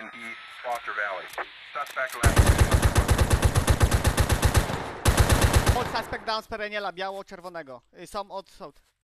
East Foster Valley. Suspect left. Pod suspect down z pereniela, biało-czerwonego. Są od south.